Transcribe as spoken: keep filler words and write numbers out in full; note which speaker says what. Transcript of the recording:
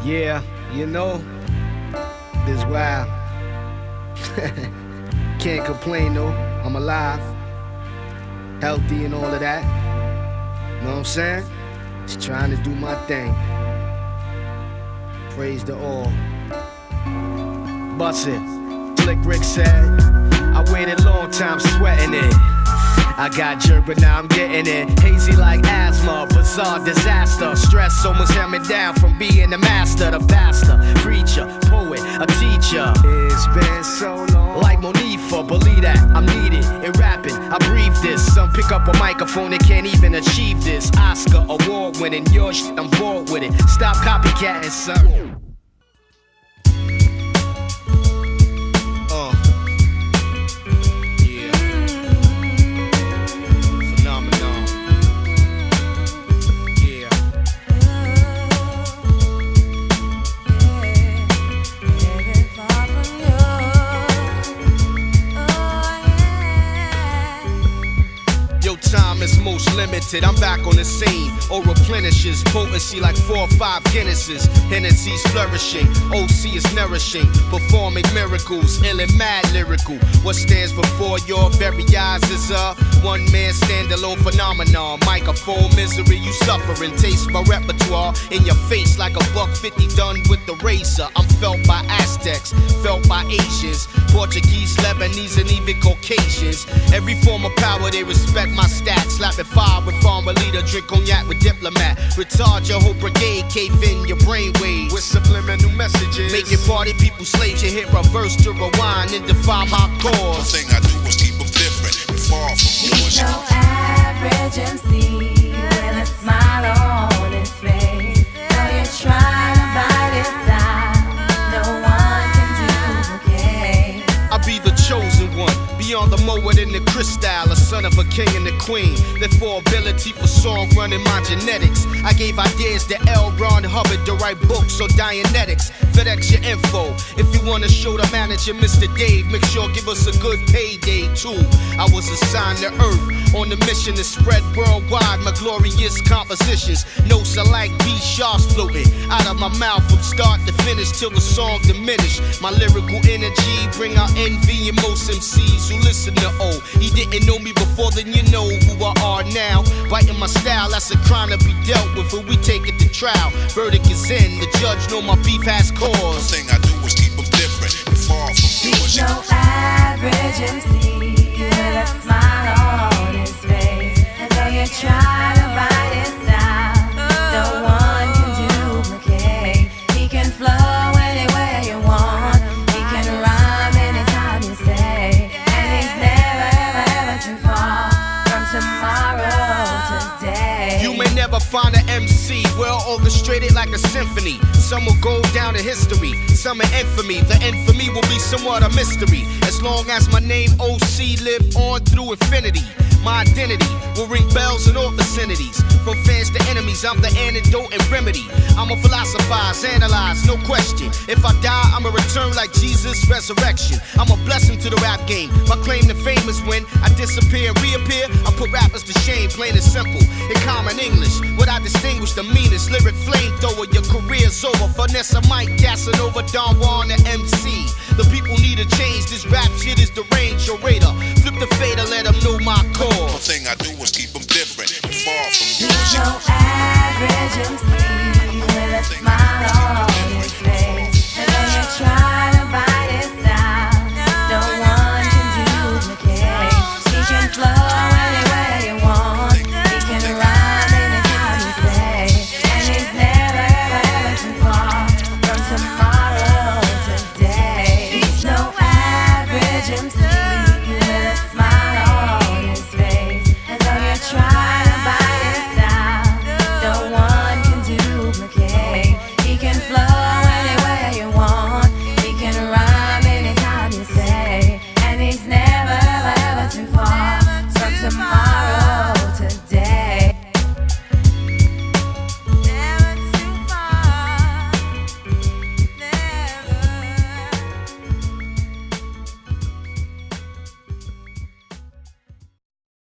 Speaker 1: Yeah, you know, this wild. Can't complain though, I'm alive, healthy and all of that. Know what I'm saying? Just trying to do my thing. Praise the all. Bust it. Slick Rick said, I waited a long time sweating it. I got jerk, but now I'm getting it. Hazy like asthma, bizarre disaster. Stress almost held me down from being the master, the pastor, preacher, poet, a teacher. It's been so long. Like Monifa, believe that I'm needed in rapping. I breathe this. Some pick up a microphone, they can't even achieve this. Oscar award winning, your shit, I'm bored with it. Stop copycatting, son. Time is most limited, I'm back on the scene. Or replenishes, potency like four or five Guinnesses. Hennessy's flourishing, O C is nourishing. Performing miracles, ill and mad lyrical. What stands before your very eyes is a one-man standalone phenomenon. Microphone misery, you suffering. Taste my repertoire in your face like a buck fifty done with the razor. I'm felt by Aztecs, felt by Asians, Portuguese, Lebanese, and even Caucasians. Every form of power, they respect my stats. Slapping fire with farmer leader, drink cognac with diplomat. Retard your whole brigade, cave in your brainwaves with subliminal messages. Making party people slaves, you hit reverse to rewind and define my cause.
Speaker 2: The thing I do is keep them different, far from
Speaker 3: He's no average M C with a smile on his face. Though you're trying to bite his style, no one can duplicate.
Speaker 1: I'll be the chosen one, beyond the mower than the crystal, a son of a king and a queen. That for ability for song running my genetics. I gave ideas to L. Ron Hubbard to write books or Dianetics. FedEx your info. If you wanna show the manager, Mister Dave, make sure give us a good payday too. I was assigned to Earth on the mission to spread worldwide my glorious compositions. Notes are like B sharps floating out of my mouth from start to finish till the song diminish. My lyrical energy bring out envy in most M Cs who listen to O. He didn't know me before, then you know who I are now. Biting my style, that's a crime to be dealt with, but we take it to trial. Verdict is in, the judge know my beef has cause.
Speaker 2: The thing I do is keep them different, far from
Speaker 3: He's no average M C with a smile on his face. And though you're trying to bite his style, no one can duplicate. He can flow anywhere you want. He can rhyme anytime you say. And he's never, ever, ever too far from tomorrow today.
Speaker 1: You may never find an M C well orchestrated like a symphony. Some will go down in history, some in infamy. The infamy will be somewhat a mystery. As long as my name O C live on through infinity, my identity will ring bells in all vicinities. From fans to enemies, I'm the antidote and remedy. I'ma philosophize, analyze, no question. If I die, I'ma return like Jesus' resurrection. I'm a blessing to the rap game. My claim to fame is when I disappear and reappear. I put rappers to shame, plain and simple. In common English, what I distinguish the meanest. Lyric flamethrower, your career's over. Vanessa Mike, Casanova, Don Juan, and M C. The people need a change. This rap shit is the range, your radar. Flip the fader, let them know my cause.
Speaker 2: The thing I do is keep them